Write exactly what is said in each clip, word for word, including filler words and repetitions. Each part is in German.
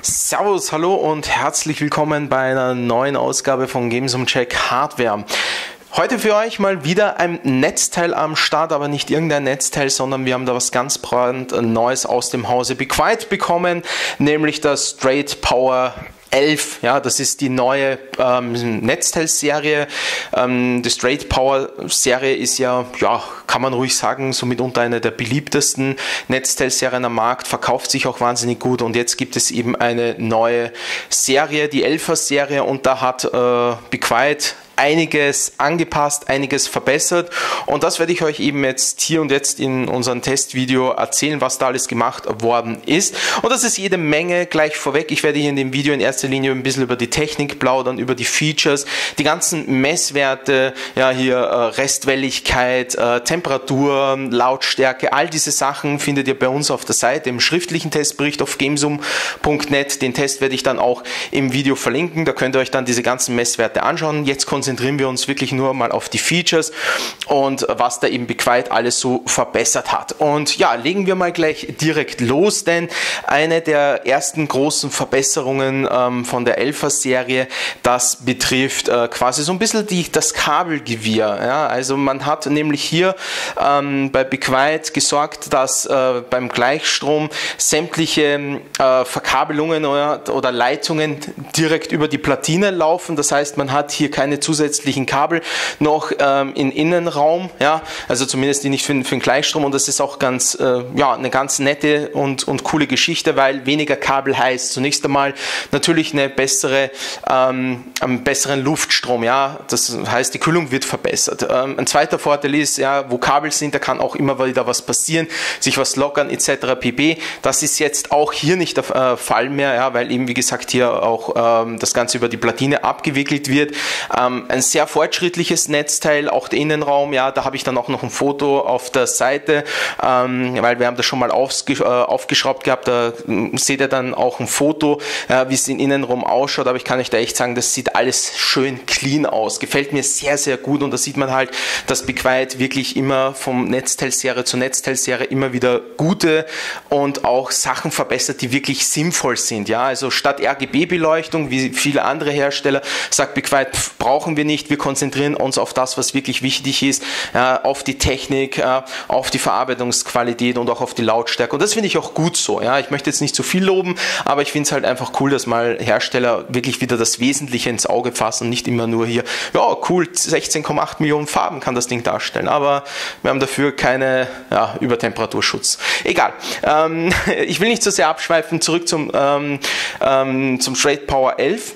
Servus, hallo und herzlich willkommen bei einer neuen Ausgabe von Gamesumcheck Hardware. Heute für euch mal wieder ein Netzteil am Start, aber nicht irgendein Netzteil, sondern wir haben da was ganz brandneues aus dem Hause Be Quiet bekommen, nämlich das Straight Power elf, ja, das ist die neue ähm, Netzteilserie. Ähm, die Straight Power Serie ist ja, ja, kann man ruhig sagen, so mitunter eine der beliebtesten Netzteilserien am Markt, verkauft sich auch wahnsinnig gut und jetzt gibt es eben eine neue Serie, die elfer Serie, und da hat äh, Be Quiet einiges angepasst, einiges verbessert, und das werde ich euch eben jetzt hier und jetzt in unserem Testvideo erzählen, was da alles gemacht worden ist. Und das ist jede Menge gleich vorweg. Ich werde hier in dem Video in erster Linie ein bisschen über die Technik plaudern, über die Features, die ganzen Messwerte, ja hier äh, Restwelligkeit, äh, Temperatur, Lautstärke, all diese Sachen findet ihr bei uns auf der Seite im schriftlichen Testbericht auf gamesum punkt net. Den Test werde ich dann auch im Video verlinken, da könnt ihr euch dann diese ganzen Messwerte anschauen. Jetzt konzentrieren wir uns wirklich nur mal auf die Features und was da eben Be Quiet alles so verbessert hat. Und ja, legen wir mal gleich direkt los, denn eine der ersten großen Verbesserungen ähm, von der elfer Serie, das betrifft äh, quasi so ein bisschen die, das Kabelgewirr. Ja? Also man hat nämlich hier ähm, bei Be Quiet gesorgt, dass äh, beim Gleichstrom sämtliche äh, Verkabelungen oder, oder Leitungen direkt über die Platine laufen. Das heißt, man hat hier keine zusätzlichen zusätzlichen Kabel noch ähm, im Innenraum, ja, also zumindest die nicht für, für den Gleichstrom, und das ist auch ganz, äh, ja, eine ganz nette und, und coole Geschichte, weil weniger Kabel heißt zunächst einmal natürlich eine bessere, ähm, einen besseren Luftstrom, ja, das heißt, die Kühlung wird verbessert. Ähm, ein zweiter Vorteil ist, ja, wo Kabel sind, da kann auch immer wieder was passieren, sich was lockern et cetera pp. Das ist jetzt auch hier nicht der äh, Fall mehr, ja, weil eben, wie gesagt, hier auch ähm, das Ganze über die Platine abgewickelt wird. Ähm, ein sehr fortschrittliches Netzteil, auch der Innenraum, ja, da habe ich dann auch noch ein Foto auf der Seite, ähm, weil wir haben das schon mal aufge äh, aufgeschraubt gehabt, da äh, seht ihr dann auch ein Foto, äh, wie es im Innenraum ausschaut, aber ich kann euch da echt sagen, das sieht alles schön clean aus, gefällt mir sehr, sehr gut, und da sieht man halt, dass Be Quiet wirklich immer vom Netzteilserie zu Netzteilserie immer wieder gute und auch Sachen verbessert, die wirklich sinnvoll sind, ja, also statt R G B-Beleuchtung, wie viele andere Hersteller, sagt Be Quiet, pff, brauchen wir nicht, wir konzentrieren uns auf das, was wirklich wichtig ist, ja, auf die Technik, ja, auf die Verarbeitungsqualität und auch auf die Lautstärke, und das finde ich auch gut so, ja, ich möchte jetzt nicht zu viel loben, aber ich finde es halt einfach cool, dass mal Hersteller wirklich wieder das Wesentliche ins Auge fassen und nicht immer nur hier, ja cool, sechzehn Komma acht Millionen Farben kann das Ding darstellen, aber wir haben dafür keine, ja, Übertemperaturschutz. Egal, ähm, ich will nicht so sehr abschweifen, zurück zum, ähm, ähm, zum Straight Power elf.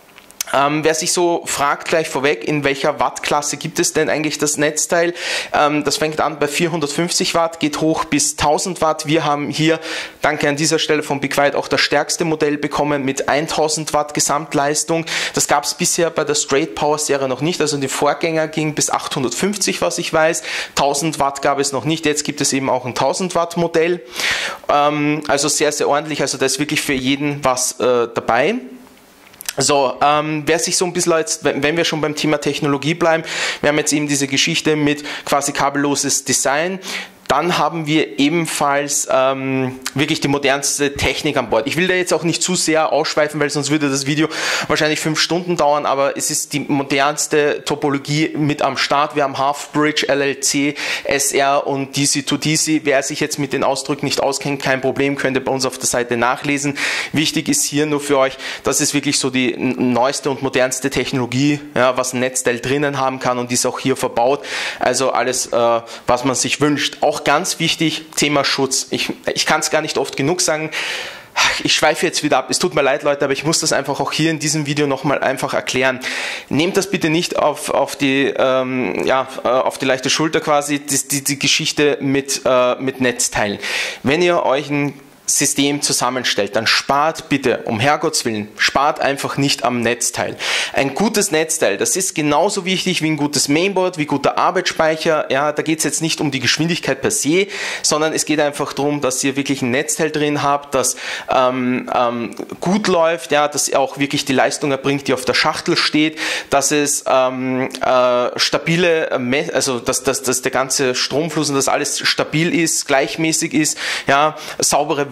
Ähm, wer sich so fragt, gleich vorweg, in welcher Wattklasse gibt es denn eigentlich das Netzteil? Ähm, das fängt an bei vierhundertfünfzig Watt, geht hoch bis tausend Watt. Wir haben hier, danke an dieser Stelle von Be Quiet, auch das stärkste Modell bekommen mit tausend Watt Gesamtleistung. Das gab es bisher bei der Straight Power Serie noch nicht, also die Vorgänger ging bis achthundertfünfzig, was ich weiß. tausend Watt gab es noch nicht, jetzt gibt es eben auch ein tausend Watt Modell. Ähm, also sehr, sehr ordentlich, also da ist wirklich für jeden was äh, dabei. So, ähm, wer sich so ein bisschen jetzt, wenn wir schon beim Thema Technologie bleiben, wir haben jetzt eben diese Geschichte mit quasi kabelloses Design. Dann haben wir ebenfalls ähm, wirklich die modernste Technik an Bord. Ich will da jetzt auch nicht zu sehr ausschweifen, weil sonst würde das Video wahrscheinlich fünf Stunden dauern, aber es ist die modernste Topologie mit am Start. Wir haben Half-Bridge, L L C, S R und D C to D C. Wer sich jetzt mit den Ausdrücken nicht auskennt, kein Problem, könnt ihr bei uns auf der Seite nachlesen. Wichtig ist hier nur für euch, das ist wirklich so die neueste und modernste Technologie, ja, was ein Netzteil drinnen haben kann, und die ist auch hier verbaut. Also alles, äh, was man sich wünscht. Auch ganz wichtig, Thema Schutz. Ich, ich kann es gar nicht oft genug sagen. Ich schweife jetzt wieder ab. Es tut mir leid, Leute, aber ich muss das einfach auch hier in diesem Video nochmal einfach erklären. Nehmt das bitte nicht auf, auf, die, ähm, ja, auf die leichte Schulter quasi, die, die, die Geschichte mit, äh, mit Netzteilen. Wenn ihr euch ein System zusammenstellt, dann spart bitte, um Herrgotts Willen, spart einfach nicht am Netzteil. Ein gutes Netzteil, das ist genauso wichtig wie ein gutes Mainboard, wie guter Arbeitsspeicher. Ja, da geht es jetzt nicht um die Geschwindigkeit per se, sondern es geht einfach darum, dass ihr wirklich ein Netzteil drin habt, das ähm, ähm, gut läuft, ja, dass auch wirklich die Leistung erbringt, die auf der Schachtel steht, dass es ähm, äh, stabile, also dass, dass, dass der ganze Stromfluss und das alles stabil ist, gleichmäßig ist, ja, saubere Wärme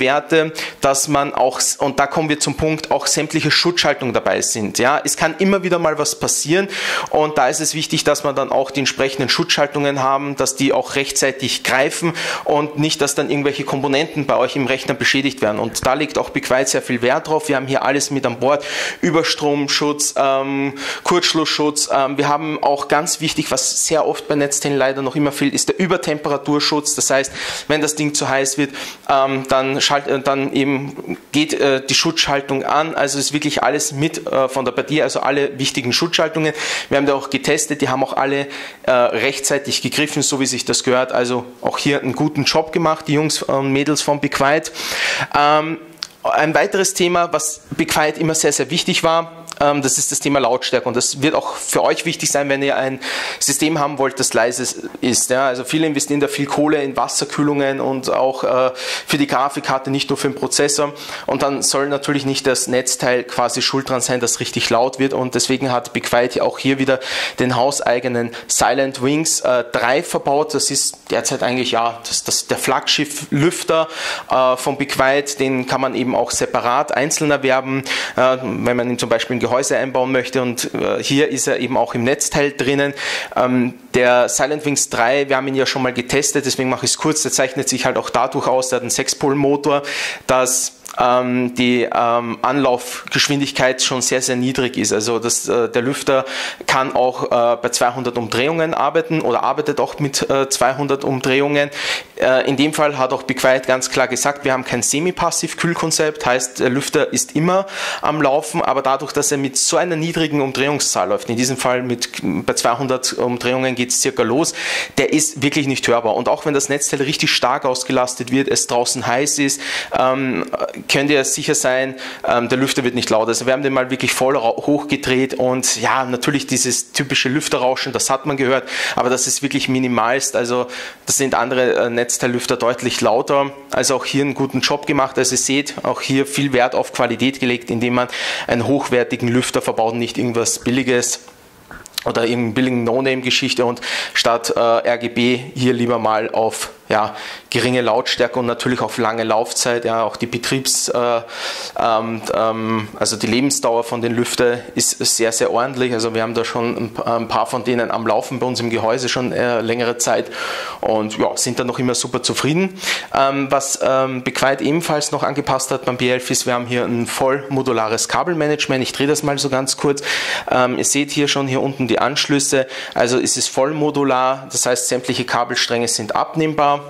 Werte, dass man auch, und da kommen wir zum Punkt, auch sämtliche Schutzschaltungen dabei sind. Ja, es kann immer wieder mal was passieren und da ist es wichtig, dass man dann auch die entsprechenden Schutzschaltungen haben, dass die auch rechtzeitig greifen und nicht, dass dann irgendwelche Komponenten bei euch im Rechner beschädigt werden. Und da legt auch BeQuiet sehr viel Wert drauf. Wir haben hier alles mit an Bord, Überstromschutz, ähm, Kurzschlussschutz. Ähm, wir haben auch ganz wichtig, was sehr oft bei Netzteilen leider noch immer fehlt, ist der Übertemperaturschutz. Das heißt, wenn das Ding zu heiß wird, ähm, dann, schalt, äh, dann eben geht äh, die Schutzschaltung an. Also ist wirklich alles mit äh, von der Partie, also alle wichtigen Schutzschaltungen. Wir haben da auch getestet, die haben auch alle äh, rechtzeitig gegriffen, so wie sich das gehört. Also auch hier einen guten Job gemacht, die Jungs und Mädels von BeQuiet. Ähm, ein weiteres Thema, was BeQuiet immer sehr, sehr wichtig war, das ist das Thema Lautstärke und das wird auch für euch wichtig sein, wenn ihr ein System haben wollt, das leise ist. Ja, also viele investieren da viel Kohle in Wasserkühlungen und auch äh, für die Grafikkarte, nicht nur für den Prozessor, und dann soll natürlich nicht das Netzteil quasi schuld dran sein, dass richtig laut wird, und deswegen hat BeQuiet auch hier wieder den hauseigenen Silent Wings äh, drei verbaut. Das ist derzeit eigentlich ja das, das, der Flaggschiff-Lüfter äh, von BeQuiet, den kann man eben auch separat einzeln erwerben, äh, wenn man ihn zum Beispiel in Gehäuse einbauen möchte, und äh, hier ist er eben auch im Netzteil drinnen. Ähm, der Silent Wings drei, wir haben ihn ja schon mal getestet, deswegen mache ich es kurz, der zeichnet sich halt auch dadurch aus, der hat einen Sechs-Pol-Motor, dass ähm, die ähm, Anlaufgeschwindigkeit schon sehr, sehr niedrig ist. Also das, äh, der Lüfter kann auch äh, bei zweihundert Umdrehungen arbeiten oder arbeitet auch mit äh, zweihundert Umdrehungen. Äh, in dem Fall hat auch BeQuiet ganz klar gesagt, wir haben kein semi-passiv-Kühlkonzept, heißt der Lüfter ist immer am Laufen, aber dadurch, dass er mit so einer niedrigen Umdrehungszahl läuft, in diesem Fall mit bei zweihundert Umdrehungen geht es circa los, der ist wirklich nicht hörbar. Und auch wenn das Netzteil richtig stark ausgelastet wird, es draußen heiß ist, ähm, könnt ihr sicher sein, ähm, der Lüfter wird nicht laut. Also wir haben den mal wirklich voll hochgedreht und ja, natürlich dieses typische Lüfterrauschen, das hat man gehört, aber das ist wirklich minimalst. Also das sind andere äh, Netzteillüfter deutlich lauter. Also auch hier einen guten Job gemacht. Also ihr seht, auch hier viel Wert auf Qualität gelegt, indem man einen hochwertigen Lüfter verbaut, nicht irgendwas Billiges oder irgendeine billigen No-Name-Geschichte, und statt äh, R G B hier lieber mal auf ja, geringe Lautstärke und natürlich auf lange Laufzeit. Ja, auch die Betriebs, äh, ähm, ähm, also die Lebensdauer von den Lüftern ist sehr, sehr ordentlich. Also wir haben da schon ein, ein paar von denen am Laufen bei uns im Gehäuse schon äh, längere Zeit und ja, sind da noch immer super zufrieden. Ähm, was ähm, BeQuiet ebenfalls noch angepasst hat beim B elf ist, wir haben hier ein voll modulares Kabelmanagement. Ich drehe das mal so ganz kurz. Ähm, ihr seht hier schon hier unten die Anschlüsse. Also es ist voll modular, das heißt sämtliche Kabelstränge sind abnehmbar.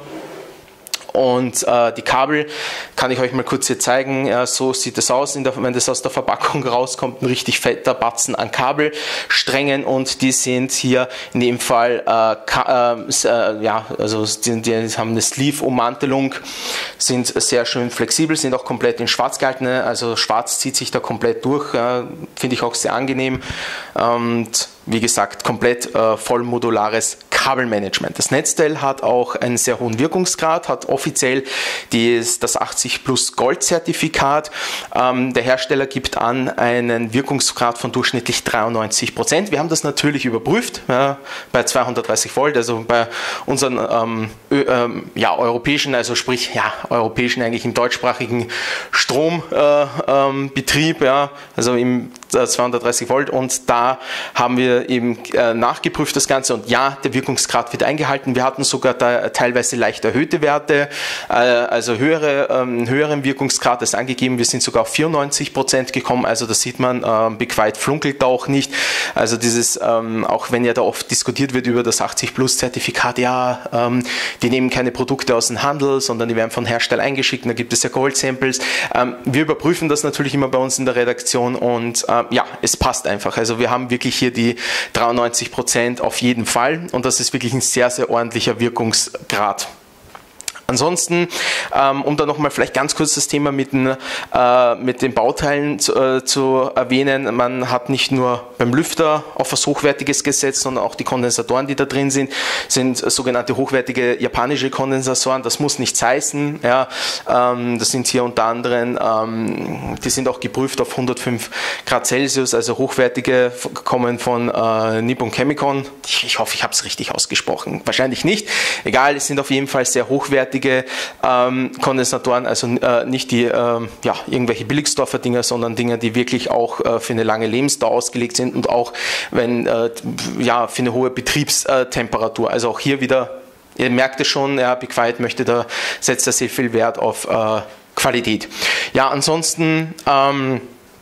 Und äh, die Kabel kann ich euch mal kurz hier zeigen. Ja, so sieht es aus, in der, wenn das aus der Verpackung rauskommt, ein richtig fetter Batzen an Kabelsträngen, und die sind hier in dem Fall, äh, äh, ja, also die, die haben eine Sleeve-Ummantelung, sind sehr schön flexibel, sind auch komplett in schwarz gehalten, also schwarz zieht sich da komplett durch, äh, finde ich auch sehr angenehm, und wie gesagt, komplett äh, voll modulares Kabelmanagement. Das Netzteil hat auch einen sehr hohen Wirkungsgrad, hat offiziell die, das achtzig plus Gold Zertifikat. Ähm, der Hersteller gibt an einen Wirkungsgrad von durchschnittlich dreiundneunzig Prozent. Wir haben das natürlich überprüft, ja, bei zweihundertdreißig Volt, also bei unseren ähm, ö, ähm, ja, europäischen, also sprich ja, europäischen eigentlich im deutschsprachigen Strombetrieb, äh, ähm, ja, also im äh, zweihundertdreißig Volt, und da haben wir eben äh, nachgeprüft das Ganze, und ja, der Wirkungsgrad wird eingehalten. Wir hatten sogar da teilweise leicht erhöhte Werte, äh, also höhere, ähm, höheren Wirkungsgrad ist angegeben. Wir sind sogar auf vierundneunzig Prozent gekommen, also das sieht man, äh, BeQuiet flunkelt auch nicht. Also dieses, ähm, auch wenn ja da oft diskutiert wird über das achtzig plus Zertifikat, ja, ähm, die nehmen keine Produkte aus dem Handel, sondern die werden von Hersteller eingeschickt, und da gibt es ja Gold-Samples. Ähm, wir überprüfen das natürlich immer bei uns in der Redaktion, und äh, ja, es passt einfach. Also wir haben wirklich hier die dreiundneunzig Prozent auf jeden Fall, und das ist wirklich ein sehr, sehr ordentlicher Wirkungsgrad. Ansonsten, ähm, um da nochmal vielleicht ganz kurz das Thema mit den, äh, mit den Bauteilen zu, äh, zu erwähnen, man hat nicht nur beim Lüfter auf was Hochwertiges gesetzt, sondern auch die Kondensatoren, die da drin sind, sind sogenannte hochwertige japanische Kondensatoren. Das muss nichts heißen. Ja, ähm, das sind hier unter anderem, ähm, die sind auch geprüft auf hundertfünf Grad Celsius, also hochwertige, kommen von äh, Nippon Chemicon. Ich, ich hoffe, ich habe es richtig ausgesprochen. Wahrscheinlich nicht. Egal, es sind auf jeden Fall sehr hochwertige hochwertige ähm, Kondensatoren, also äh, nicht die äh, ja, irgendwelche Billigsdorfer Dinger, sondern Dinger, die wirklich auch äh, für eine lange Lebensdauer ausgelegt sind und auch wenn, äh, ja, für eine hohe Betriebstemperatur. Also auch hier wieder, ihr merkt es schon, ja, Be Quiet möchte da, setzt da sehr viel Wert auf äh, Qualität. Ja, ansonsten ähm,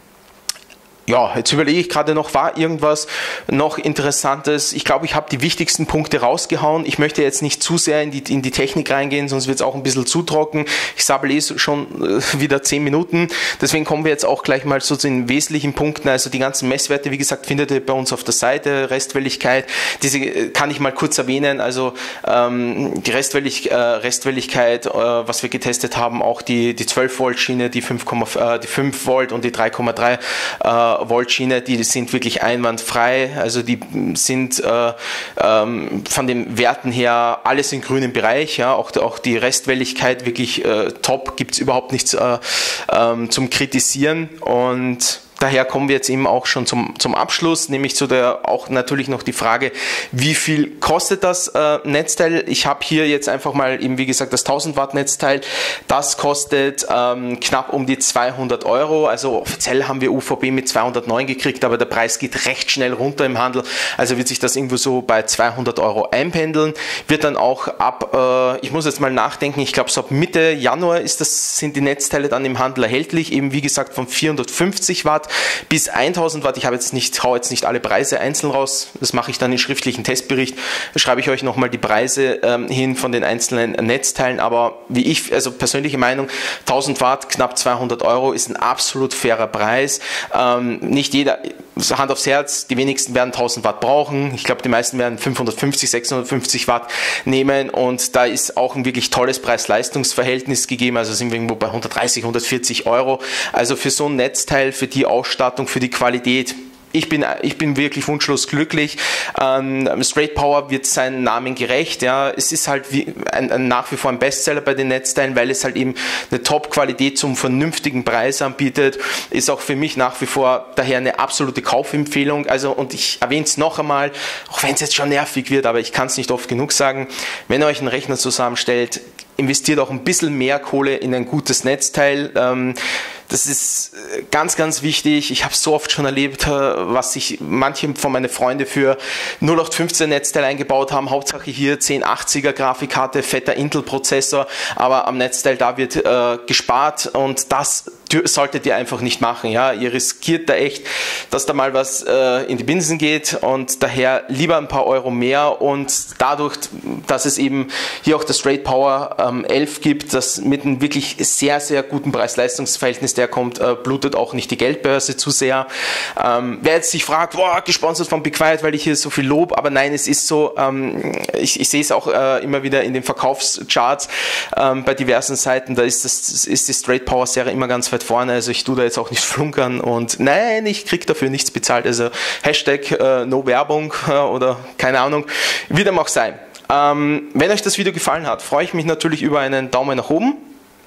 ja, jetzt überlege ich gerade noch, war irgendwas noch Interessantes? Ich glaube, ich habe die wichtigsten Punkte rausgehauen. Ich möchte jetzt nicht zu sehr in die, in die Technik reingehen, sonst wird es auch ein bisschen zu trocken. Ich sabbel eh schon äh, wieder zehn Minuten. Deswegen kommen wir jetzt auch gleich mal zu den wesentlichen Punkten. Also die ganzen Messwerte, wie gesagt, findet ihr bei uns auf der Seite. Restwelligkeit, diese kann ich mal kurz erwähnen. Also ähm, die Restwellig, äh, Restwelligkeit, äh, was wir getestet haben, auch die, die zwölf Volt Schiene, die fünf, äh, die fünf Volt und die drei Komma drei äh, Volt Schiene, die sind wirklich einwandfrei, also die sind äh, ähm, von den Werten her alles im grünen Bereich, ja, auch, auch die Restwelligkeit wirklich äh, top, gibt es überhaupt nichts äh, ähm, zum Kritisieren und daher kommen wir jetzt eben auch schon zum, zum Abschluss, nämlich zu der auch natürlich noch die Frage, wie viel kostet das äh, Netzteil? Ich habe hier jetzt einfach mal eben, wie gesagt, das tausend Watt Netzteil. Das kostet ähm, knapp um die zweihundert Euro. Also offiziell haben wir U V B mit zweihundertneun gekriegt, aber der Preis geht recht schnell runter im Handel. Also wird sich das irgendwo so bei zweihundert Euro einpendeln. Wird dann auch ab, äh, ich muss jetzt mal nachdenken, ich glaube so ab Mitte Januar ist das, sind die Netzteile dann im Handel erhältlich. Eben wie gesagt von vierhundertfünfzig Watt bis tausend Watt. Ich habe jetzt nicht, hau jetzt nicht alle Preise einzeln raus. Das mache ich dann im schriftlichen Testbericht. Da schreibe ich euch nochmal die Preise ähm, hin von den einzelnen Netzteilen. Aber wie ich, also persönliche Meinung, tausend Watt, knapp zweihundert Euro ist ein absolut fairer Preis. Ähm, nicht jeder, Hand aufs Herz, die wenigsten werden tausend Watt brauchen. Ich glaube, die meisten werden fünfhundertfünfzig, sechshundertfünfzig Watt nehmen. Und da ist auch ein wirklich tolles Preis-Leistungs-Verhältnis gegeben. Also sind wir irgendwo bei hundertdreißig, hundertvierzig Euro. Also für so ein Netzteil, für die Ausstattung, für die Qualität, Ich bin, ich bin wirklich wunschlos glücklich. Ähm, Straight Power wird seinen Namen gerecht. Ja. Es ist halt wie ein, ein, nach wie vor ein Bestseller bei den Netzteilen, weil es halt eben eine Top-Qualität zum vernünftigen Preis anbietet. Ist auch für mich nach wie vor daher eine absolute Kaufempfehlung. Also, und ich erwähne es noch einmal, auch wenn es jetzt schon nervig wird, aber ich kann es nicht oft genug sagen, wenn ihr euch einen Rechner zusammenstellt, investiert auch ein bisschen mehr Kohle in ein gutes Netzteil. Ähm, Das ist ganz, ganz wichtig. Ich habe so oft schon erlebt, was sich manche von meinen Freunden für null acht fünfzehn Netzteil eingebaut haben. Hauptsache hier zehn achtziger Grafikkarte, fetter Intel-Prozessor, aber am Netzteil da wird äh, gespart und das solltet ihr einfach nicht machen. Ja? Ihr riskiert da echt, dass da mal was äh, in die Binsen geht und daher lieber ein paar Euro mehr und dadurch, dass es eben hier auch das Straight Power ähm, elf gibt, das mit einem wirklich sehr, sehr guten Preis-Leistungs-Verhältnis der kommt, äh, blutet auch nicht die Geldbörse zu sehr. Ähm, wer jetzt sich fragt, boah, gesponsert von Be Quiet, weil ich hier so viel Lob, aber nein, es ist so, ähm, ich, ich sehe es auch äh, immer wieder in den Verkaufscharts ähm, bei diversen Seiten, da ist, das, ist die Straight Power Serie immer ganz weit vorne, also ich tue da jetzt auch nicht flunkern und nein, ich kriege dafür nichts bezahlt, also Hashtag äh, No Werbung äh, oder keine Ahnung, wie dem auch sei. Ähm, wenn euch das Video gefallen hat, freue ich mich natürlich über einen Daumen nach oben.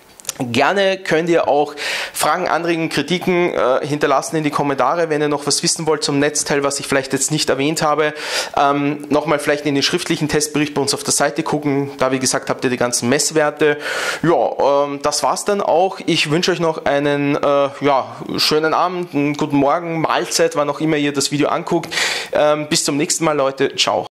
Gerne könnt ihr auch Fragen, Anregungen, Kritiken äh, hinterlassen in die Kommentare, wenn ihr noch was wissen wollt zum Netzteil, was ich vielleicht jetzt nicht erwähnt habe. Ähm, Nochmal vielleicht in den schriftlichen Testbericht bei uns auf der Seite gucken. Da, wie gesagt, habt ihr die ganzen Messwerte. Ja, ähm, das war's dann auch. Ich wünsche euch noch einen äh, ja, schönen Abend, einen guten Morgen, Mahlzeit, wann auch immer ihr das Video anguckt. Ähm, bis zum nächsten Mal, Leute. Ciao.